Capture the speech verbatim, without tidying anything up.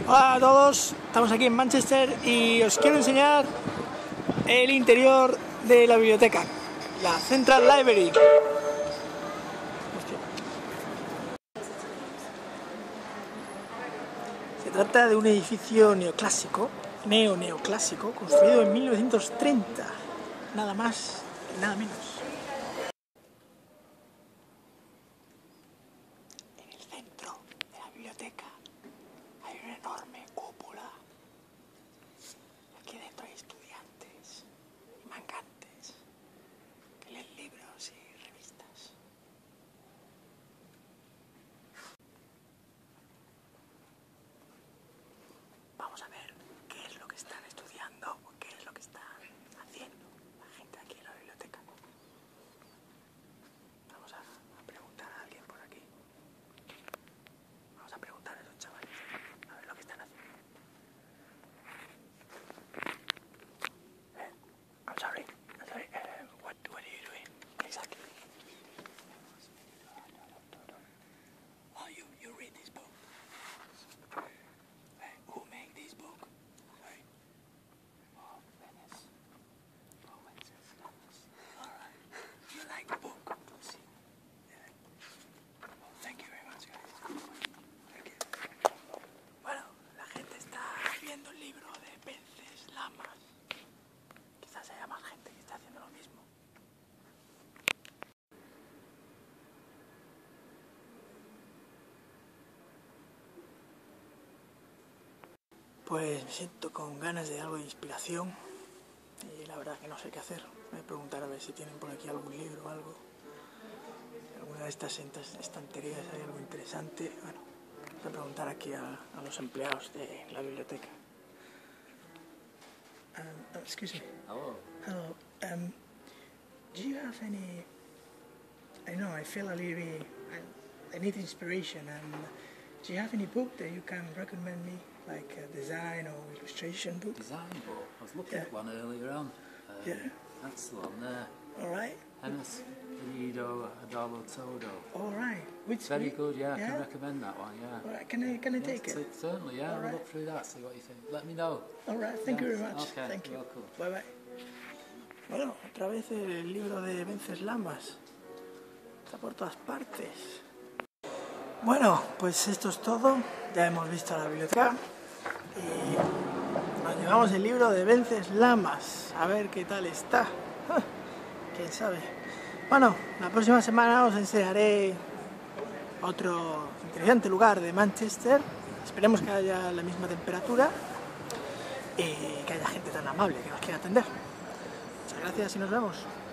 Hola a todos, estamos aquí en Manchester y os quiero enseñar el interior de la biblioteca, la Central Library. Se trata de un edificio neoclásico, neo-neoclásico, construido en mil novecientos treinta, nada más y nada menos. En el centro de la biblioteca hay una enorme cúpula. Aquí dentro hay estudiantes y mangantes que leen libros y revistas. Vamos a ver qué es lo que están estudiando o qué es lo que están haciendo la gente aquí en la biblioteca. Vamos a, a preguntar a alguien por aquí. Vamos a preguntar a esos chavales a ver lo que están haciendo. Eh, I'm sorry, I'm sorry, uh, what, what are you doing exactly? Oh, you, you read this book? Uh, who made this book? Sorry. Oh, Venice. Oh, Venice. Alright. You like the book? Sí. Yeah. Oh, thank you very much, guys. Thank you. Bueno, la gente está viendo el libro de Venceslamas. Quizás haya más gente que está haciendo lo mismo. Pues me siento con ganas de algo de inspiración y la verdad que no sé qué hacer. Voy a preguntar a ver si tienen por aquí algún libro o algo. En alguna de estas estanterías hay algo interesante. Bueno, voy a preguntar aquí a, a los empleados de la biblioteca. Um, oh, excuse me. Hello. Hello. Um, do you have any? I know I feel a little bit. I, I need inspiration. And do you have any book that you can recommend me, like a design or illustration book? Design book? I was looking Yeah. at one earlier on. Um, Yeah. That's the one there. All right. Enes Benito Adolo Todo. All right. Which? It's very good, yeah, I Yeah. can recommend that one, yeah. All right. Can I can I Yeah, take it? c- Certainly, yeah, All we'll right. look through that, see what you think. Let me know. All right. Thank you Yes, very much. okay, Thank you. you're welcome. Bye bye. Bueno, otra vez el libro de Venceslamas. Está por todas partes. Bueno, pues esto es todo. Ya hemos visto la biblioteca y nos llevamos el libro de Venceslamas. A ver qué tal está. Ah, quién sabe. Bueno, la próxima semana os enseñaré otro interesante lugar de Manchester. Esperemos que haya la misma temperatura y que haya gente tan amable que nos quiera atender. Muchas gracias y nos vemos.